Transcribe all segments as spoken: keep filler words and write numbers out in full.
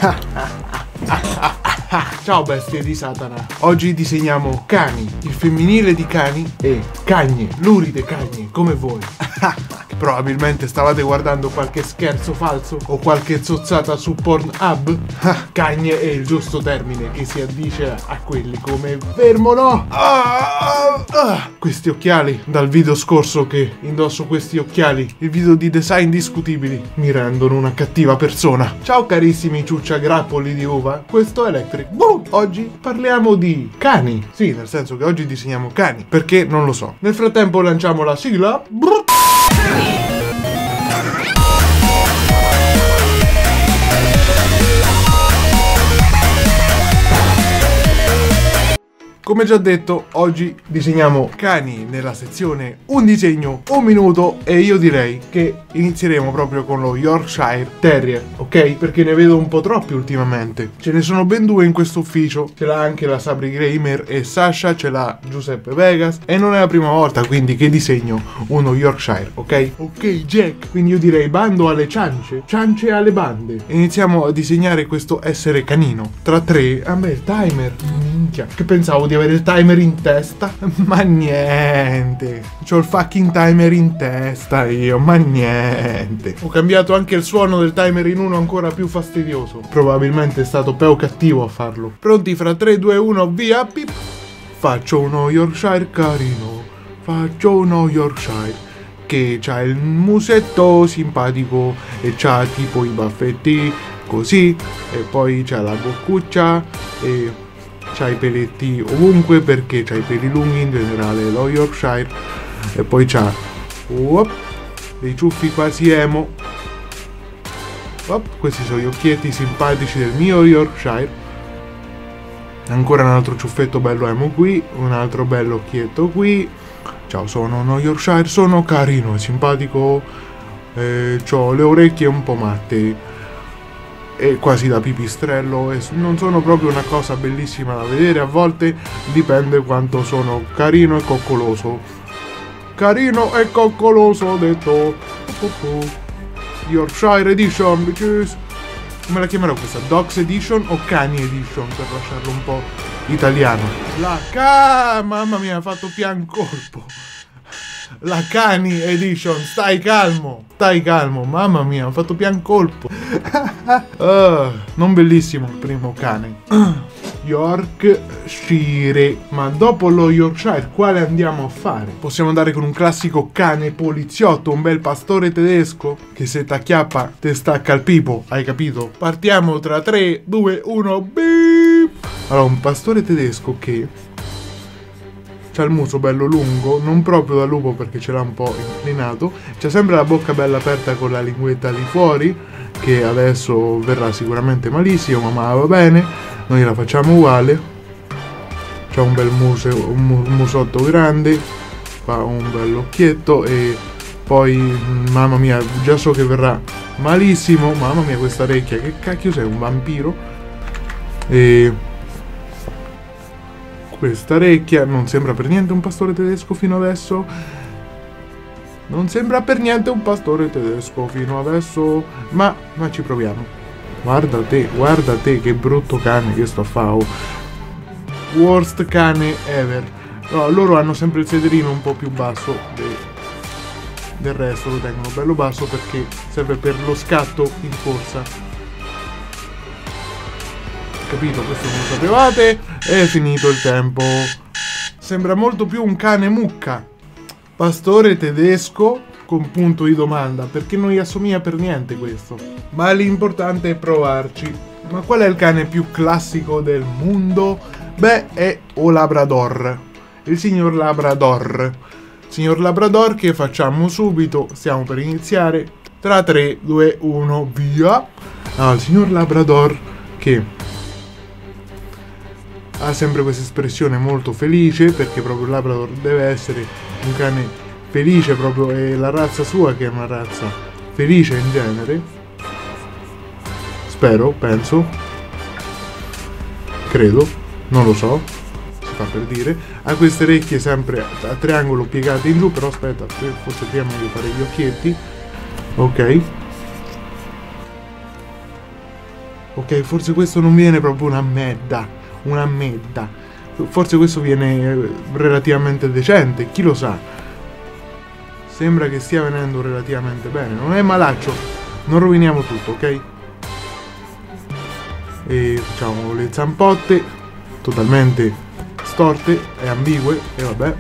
Ciao bestie di Satana. Oggi disegniamo cani, il femminile di cani e cagne, luride cagne, come voi. Probabilmente stavate guardando qualche scherzo falso o qualche zozzata su Pornhub. Cagne è il giusto termine che si addice a quelli come fermo, no? Ah, ah. Questi occhiali, dal video scorso che indosso questi occhiali, il video di design discutibili, mi rendono una cattiva persona. Ciao carissimi ciuccia grappoli di uva, questo è Electric Boom. Oggi parliamo di cani. Sì, nel senso che oggi disegniamo cani, perché non lo so. Nel frattempo lanciamo la sigla. Come già detto, oggi disegniamo cani nella sezione un disegno, un minuto, e io direi che inizieremo proprio con lo Yorkshire Terrier, ok? Perché ne vedo un po' troppi ultimamente. Ce ne sono ben due in questo ufficio, ce l'ha anche la Sabri Gamer e Sasha, ce l'ha Giuseppe Vegas, e non è la prima volta quindi che disegno uno Yorkshire, ok? Ok Jack, quindi io direi bando alle ciance, ciance alle bande. Iniziamo a disegnare questo essere canino. Tra tre, a me il timer, minchia, che pensavo di avere il timer in testa, ma niente, c'ho il fucking timer in testa io, ma niente. Ho cambiato anche il suono del timer in uno ancora più fastidioso, probabilmente è stato Peo cattivo a farlo. Pronti? Fra tre, due, uno, via, pip. Faccio uno Yorkshire carino, faccio uno Yorkshire che c'ha il musetto simpatico e c'ha tipo i baffetti così, e poi c'ha la boccuccia e c'ha i peletti ovunque perché c'ha i peli lunghi in generale lo Yorkshire, e poi c'ha uh, dei ciuffi quasi emo. Uh, questi sono gli occhietti simpatici del mio Yorkshire. Ancora un altro ciuffetto bello emo qui, un altro bello occhietto qui. Ciao, sono uno Yorkshire, sono carino e simpatico, eh, c'ho le orecchie un po' matte e quasi da pipistrello, e non sono proprio una cosa bellissima da vedere, a volte dipende quanto sono carino e coccoloso. Carino e coccoloso ho detto. Oh, oh, oh. Yorkshire Edition, bitches. Come la chiamerò questa? Dogs Edition o Cani Edition, per lasciarlo un po' italiano? La ca... mamma mia, ha fatto pian colpo. La Cani Edition, stai calmo, stai calmo, mamma mia, ho fatto pian colpo. uh, non bellissimo il primo cane. uh, Yorkshire. Ma dopo lo Yorkshire quale andiamo a fare? Possiamo andare con un classico cane poliziotto, un bel pastore tedesco che se t'acchiappa te stacca il pipo, hai capito? Partiamo tra tre, due, uno, beep. Allora, un pastore tedesco che c'ha il muso bello lungo, non proprio da lupo perché ce l'ha un po' inclinato, c'ha sempre la bocca bella aperta con la linguetta di fuori, che adesso verrà sicuramente malissimo, ma va bene, noi la facciamo uguale. C'ha un bel muso, un, mu un musotto grande, fa un bel occhietto, e poi, mamma mia, già so che verrà malissimo, mamma mia questa orecchia, che cacchio sei, un vampiro? E questa orecchia non sembra per niente un pastore tedesco fino adesso. Non sembra per niente un pastore tedesco fino adesso. Ma, ma ci proviamo. Guarda te, guarda te che brutto cane che sto a fare. Worst cane ever. No, loro hanno sempre il sederino un po' più basso de, del resto, lo tengono bello basso perché serve per lo scatto in corsa. Capito? Questo non lo sapevate. È finito il tempo. Sembra molto più un cane mucca. Pastore tedesco con punto di domanda, perché non gli assomiglia per niente questo. Ma l'importante è provarci. Ma qual è il cane più classico del mondo? Beh, è o Labrador. Il signor Labrador. Signor Labrador, che facciamo subito. Stiamo per iniziare. Tra tre, due, uno, via. Ah, il signor Labrador che ha sempre questa espressione molto felice, perché proprio il Labrador deve essere un cane felice, proprio è la razza sua che è una razza felice in genere. Spero, penso, credo, non lo so, si fa per dire. Ha queste orecchie sempre a triangolo piegate in giù, però aspetta, forse prima meglio fare gli occhietti. Ok. Ok, forse questo non viene proprio una merda, una merda. Forse questo viene relativamente decente, chi lo sa. Sembra che stia venendo relativamente bene, non è malaccio, non roviniamo tutto, ok? E facciamo le zampotte totalmente storte e ambigue, e vabbè.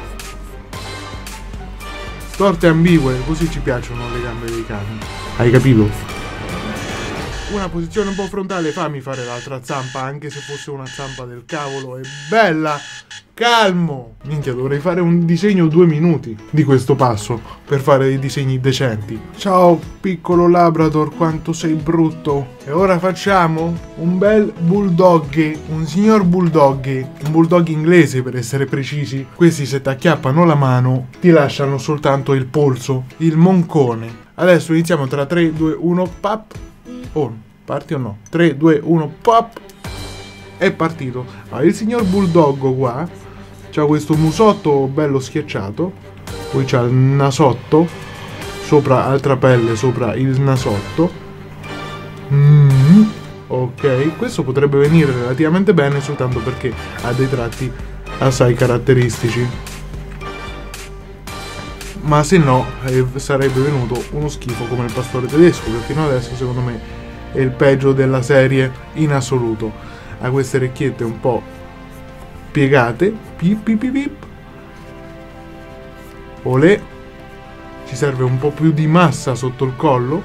Storte e ambigue, così ci piacciono le gambe dei cani. Hai capito? Una posizione un po' frontale, fammi fare l'altra zampa, anche se fosse una zampa del cavolo, è bella! Calmo! Minchia, dovrei fare un disegno due minuti di questo passo per fare dei disegni decenti. Ciao, piccolo Labrador, quanto sei brutto! E ora facciamo un bel bulldog, un signor bulldog, un bulldog inglese per essere precisi. Questi se ti acchiappano la mano ti lasciano soltanto il polso, il moncone. Adesso iniziamo tra tre, due, uno, pap! Oh, parti o no? tre, due, uno, pop! È partito. Allora, il signor Bulldog qua c'ha questo musotto bello schiacciato, poi c'ha il nasotto, sopra altra pelle, sopra il nasotto. Mm, ok, questo potrebbe venire relativamente bene soltanto perché ha dei tratti assai caratteristici. Ma se no eh, sarebbe venuto uno schifo come il pastore tedesco, che fino adesso secondo me è il peggio della serie in assoluto. Ha queste orecchiette un po' piegate, pip pip pip pip. Olè, ci serve un po' più di massa sotto il collo,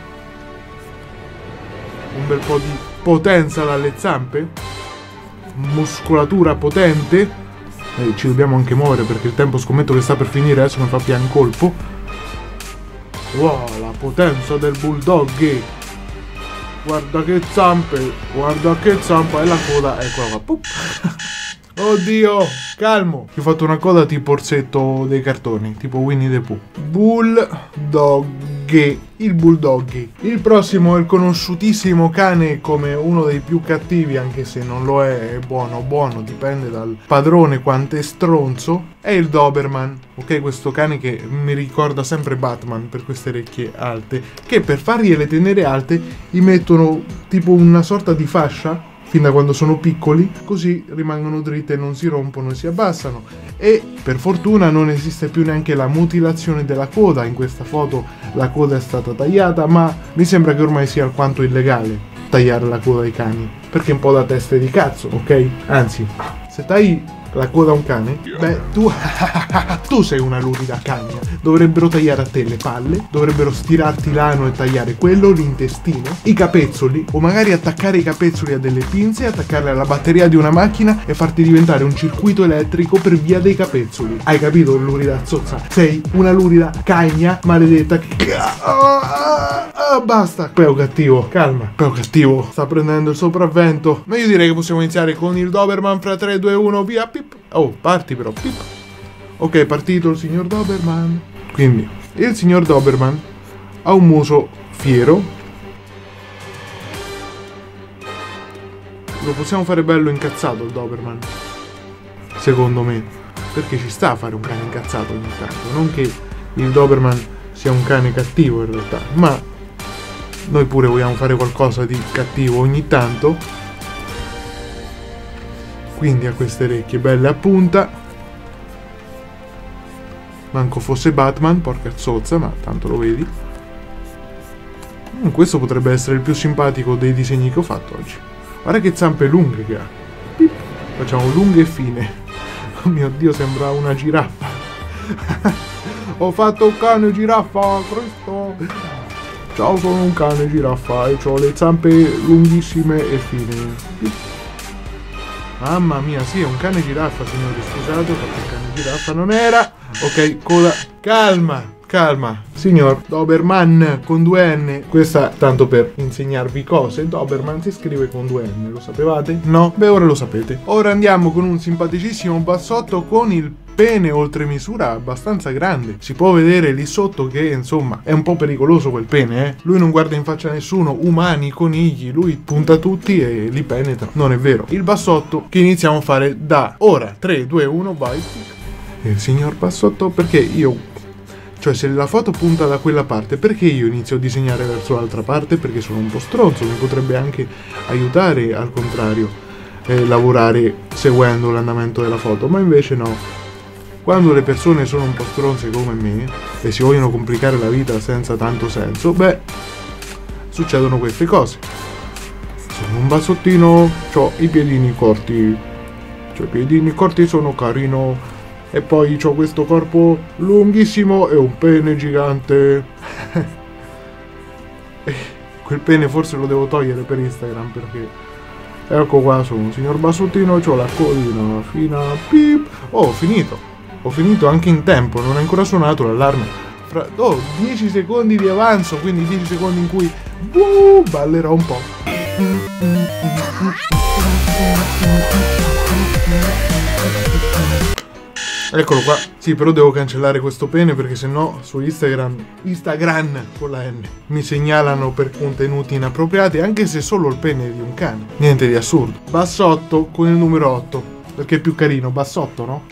un bel po' di potenza dalle zampe, muscolatura potente. Eh, ci dobbiamo anche muovere perché il tempo scommetto che sta per finire, adesso mi fa pian colpo. Wow, la potenza del bulldog. Guarda che zampe, guarda che zampa, e la coda, eccola qua. Oddio, calmo. Ti ho fatto una coda tipo orsetto dei cartoni, tipo Winnie the Pooh. Bulldog, il bulldog. Il prossimo è il conosciutissimo cane come uno dei più cattivi, anche se non lo è, è buono, buono, dipende dal padrone quanto è stronzo. È il Doberman, ok? Questo cane che mi ricorda sempre Batman per queste orecchie alte, che per fargliele tenere alte gli mettono tipo una sorta di fascia fin da quando sono piccoli, così rimangono dritte, non si rompono e si abbassano. E per fortuna non esiste più neanche la mutilazione della coda. In questa foto la coda è stata tagliata, ma mi sembra che ormai sia alquanto illegale tagliare la coda ai cani, perché è un po' da teste di cazzo, ok? Anzi, se tagli la coda a un cane, beh, tu tu sei una lurida cagna. Dovrebbero tagliare a te le palle, dovrebbero stirarti l'ano e tagliare quello, l'intestino, i capezzoli, o magari attaccare i capezzoli a delle pinze, attaccarle alla batteria di una macchina e farti diventare un circuito elettrico per via dei capezzoli. Hai capito, lurida zozza? Sei una lurida cagna maledetta. Ah, basta. Peo cattivo, calma. Peo cattivo sta prendendo il sopravvento. Ma io direi che possiamo iniziare con il Doberman fra tre, due, uno, via. Pip. Oh, parti però. Pip. Ok, è partito il signor Doberman. Quindi, il signor Doberman ha un muso fiero. Lo possiamo fare bello incazzato il Doberman, secondo me, perché ci sta a fare un cane incazzato ogni tanto. Non che il Doberman sia un cane cattivo in realtà, ma noi pure vogliamo fare qualcosa di cattivo ogni tanto. Quindi ha queste orecchie belle a punta. Manco fosse Batman, porca zozza, ma tanto lo vedi. Mm, questo potrebbe essere il più simpatico dei disegni che ho fatto oggi. Guarda che zampe lunghe che ha. Pip. Facciamo lunghe e fine. Oh mio Dio, sembra una giraffa. Ho fatto un cane giraffa, Cristo. Ciao, sono un cane giraffa e ho le zampe lunghissime e fine. Pip. Mamma mia, sì, è un cane giraffa, signori, scusate, ho fatto un cane giraffa, non era. Ok, coda, calma, calma. Signor Doberman con due N, questa tanto per insegnarvi cose. Doberman si scrive con due N, lo sapevate? No? Beh, ora lo sapete. Ora andiamo con un simpaticissimo bassotto con il pene oltre misura abbastanza grande. Si può vedere lì sotto che insomma è un po' pericoloso quel pene, eh. Lui non guarda in faccia a nessuno, umani, conigli, lui punta tutti e li penetra. Non è vero. Il bassotto che iniziamo a fare da ora. tre, due, uno, vai. Il signor bassotto, perché io Cioè, se la foto punta da quella parte, perché io inizio a disegnare verso l'altra parte? Perché sono un po' stronzo, mi potrebbe anche aiutare al contrario, eh, lavorare seguendo l'andamento della foto, ma invece no. Quando le persone sono un po' stronze come me e si vogliono complicare la vita senza tanto senso, beh, succedono queste cose. Sono un bassottino, ho i piedini corti, cioè i piedini corti sono carino. E poi ho questo corpo lunghissimo e un pene gigante. Quel pene forse lo devo togliere per Instagram perché... Ecco qua, sono un signor bassottino, ho la codina fina, pip. Oh, ho finito. Ho finito anche in tempo, non è ancora suonato l'allarme. Fra... Oh, dieci secondi di avanzo, quindi dieci secondi in cui... Uh, ballerò un po'. Eccolo qua. Sì, però devo cancellare questo pene perché sennò su Instagram, Instagram con la N, mi segnalano per contenuti inappropriati, anche se solo il pene è di un cane. Niente di assurdo. Bassotto con il numero otto, perché è più carino, bassotto, no?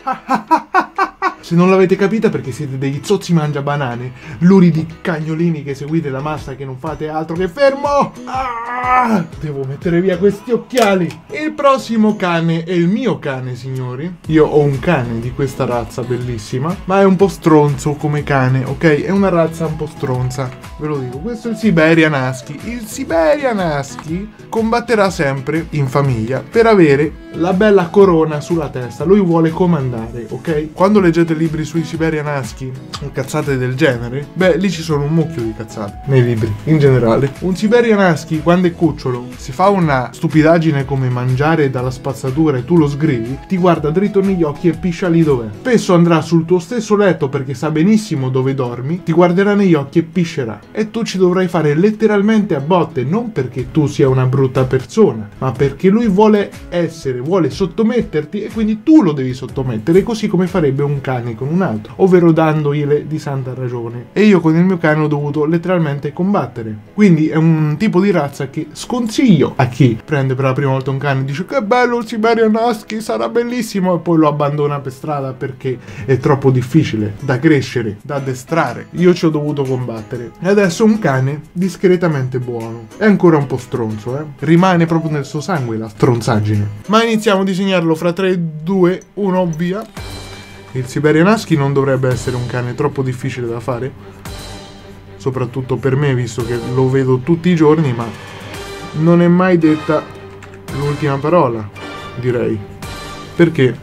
Se non l'avete capita perché siete degli zozzi mangia banane, luridi cagnolini che seguite la massa che non fate altro che fermo. Ah, devo mettere via questi occhiali. Il prossimo cane è il mio cane, signori. Io ho un cane di questa razza bellissima, ma è un po' stronzo come cane, ok? È una razza un po' stronza, ve lo dico. Questo è il Siberian Husky. Il Siberian Husky combatterà sempre in famiglia per avere la bella corona sulla testa. Lui vuole comandare, ok? Quando leggete libri sui Siberian Husky o cazzate del genere, beh, lì ci sono un mucchio di cazzate nei libri in generale. Un Siberian Husky quando è cucciolo, se fa una stupidaggine come mangiare dalla spazzatura e tu lo sgridi, ti guarda dritto negli occhi e piscia lì dov'è. Spesso andrà sul tuo stesso letto perché sa benissimo dove dormi, ti guarderà negli occhi e piscerà, e tu ci dovrai fare letteralmente a botte, non perché tu sia una brutta persona, ma perché lui vuole essere, vuole sottometterti, e quindi tu lo devi sottomettere, così come farebbe un cane con un altro, ovvero dandogliele di santa ragione. E io con il mio cane ho dovuto letteralmente combattere. Quindi è un tipo di razza che sconsiglio a chi prende per la prima volta un cane e dice che bello il Siberian Husky, sarà bellissimo, e poi lo abbandona per strada perché è troppo difficile da crescere, da addestrare. Io ci ho dovuto combattere e adesso un cane discretamente buono. È ancora un po' stronzo, eh? Rimane proprio nel suo sangue la stronzaggine. Ma iniziamo a disegnarlo fra tre, due, uno, via. Il Siberian Husky non dovrebbe essere un cane troppo difficile da fare, soprattutto per me, visto che lo vedo tutti i giorni, ma non è mai detta l'ultima parola, direi. Perché?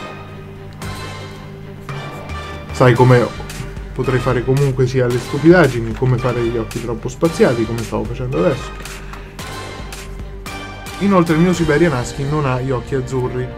Sai come potrei fare comunque sia le stupidaggini, come fare gli occhi troppo spaziati, come stavo facendo adesso. Inoltre il mio Siberian Husky non ha gli occhi azzurri,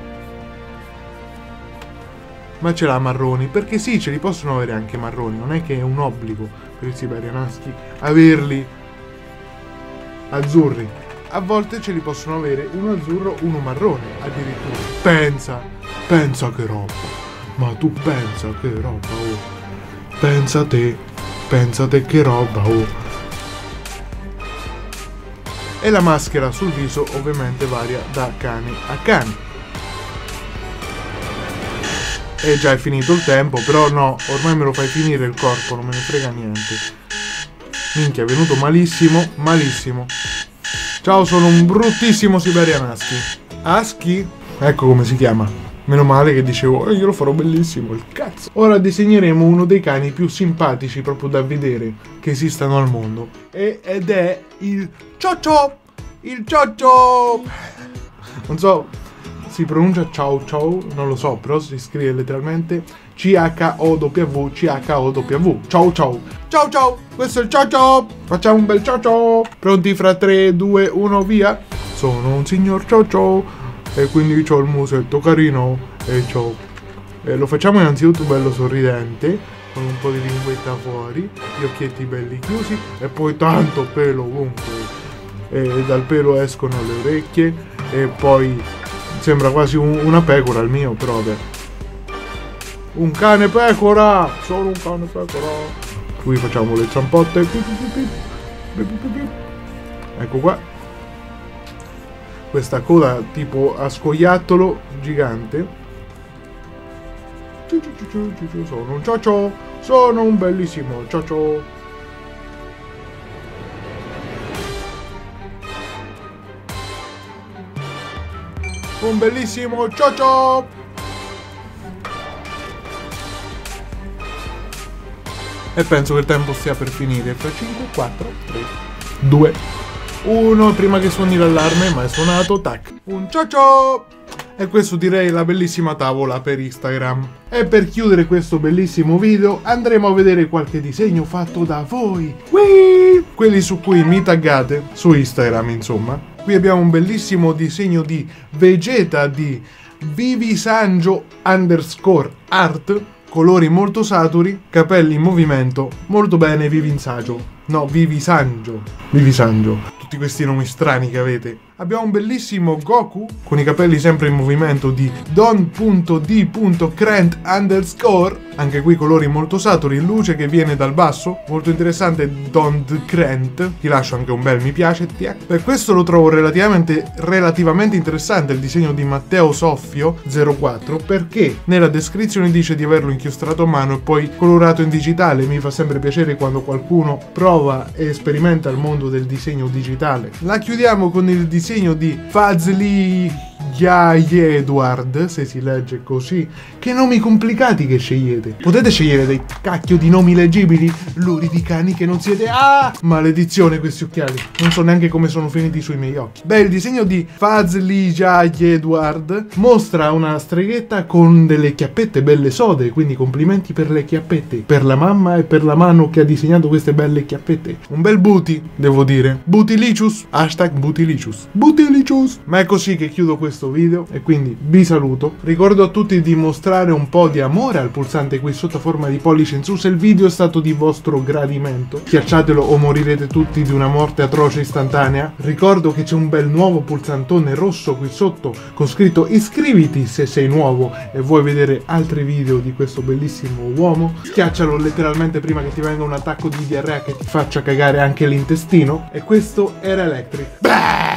ma ce l'ha marroni, perché sì, ce li possono avere anche marroni, non è che è un obbligo per il Siberian Husky averli azzurri. A volte ce li possono avere uno azzurro, uno marrone addirittura. Pensa, pensa che roba, ma tu pensa che roba, oh. Pensa te, pensa te che roba, oh. E la maschera sul viso ovviamente varia da cane a cane. E già è finito il tempo, però no, ormai me lo fai finire il corpo, non me ne frega niente. Minchia, è venuto malissimo, malissimo. Ciao, sono un bruttissimo Siberian Husky. Husky? Ecco come si chiama. Meno male che dicevo, eh, io lo farò bellissimo, il cazzo. Ora disegneremo uno dei cani più simpatici proprio da vedere che esistano al mondo. E, ed è il Cioccio! Il Cioccio! Non so... si pronuncia ciao ciao, non lo so, però si scrive letteralmente C H O W C H O W. Ciao ciao. Ciao ciao, questo è il ciao ciao. Facciamo un bel ciao ciao. Pronti fra tre, due, uno, via. Sono un signor ciao ciao e quindi ho il musetto carino e ciao. E lo facciamo innanzitutto bello sorridente, con un po' di linguetta fuori, gli occhietti belli chiusi e poi tanto pelo ovunque. E dal pelo escono le orecchie e poi... sembra quasi un, una pecora il mio, però vabbè. Un cane pecora! Sono un cane pecora! Qui facciamo le zampotte. Ecco qua. Questa coda tipo a scoiattolo gigante. Sono un cioccio! Sono un bellissimo ciao. Un bellissimo ciao. E penso che il tempo stia per finire. Fra cinque, quattro, tre, due, uno. Prima che suoni l'allarme, ma è suonato, tac. Un ciao ciao. E questo direi la bellissima tavola per Instagram. E per chiudere questo bellissimo video andremo a vedere qualche disegno fatto da voi. Whee! Quelli su cui mi taggate su Instagram, insomma. Qui abbiamo un bellissimo disegno di Vegeta di Vivisangio underscore art. Colori molto saturi, capelli in movimento, molto bene Vivisangio. No, Vivisangio. Vivisangio. Tutti questi nomi strani che avete. Abbiamo un bellissimo Goku con i capelli sempre in movimento di don.d.crent underscore. Anche qui colori molto saturi, luce che viene dal basso. Molto interessante don.crent. Ti lascio anche un bel mi piace. Per questo lo trovo relativamente, relativamente interessante il disegno di Matteo Soffio zero quattro, perché nella descrizione dice di averlo inchiostrato a mano e poi colorato in digitale. Mi fa sempre piacere quando qualcuno prova e sperimenta il mondo del disegno digitale. La chiudiamo con il disegno disegno di Fazli Edward, se si legge così. Che nomi complicati che scegliete. Potete scegliere dei cacchio di nomi leggibili, luridi cani che non siete. Ah! Maledizione questi occhiali. Non so neanche come sono finiti sui miei occhi. Beh, il disegno di Fazli Edward mostra una streghetta con delle chiappette belle sode, quindi complimenti per le chiappette, per la mamma e per la mano che ha disegnato queste belle chiappette. Un bel booty, devo dire. Bootylicious. Hashtag Bootylicious. Bootylicious. Ma è così che chiudo questo video e quindi vi saluto. Ricordo a tutti di mostrare un po' di amore al pulsante qui sotto a forma di pollice in su se il video è stato di vostro gradimento. Schiacciatelo o morirete tutti di una morte atroce istantanea. Ricordo che c'è un bel nuovo pulsantone rosso qui sotto con scritto iscriviti se sei nuovo e vuoi vedere altri video di questo bellissimo uomo. Schiaccialo letteralmente prima che ti venga un attacco di diarrea che ti faccia cagare anche l'intestino. E questo era Electric. Beh!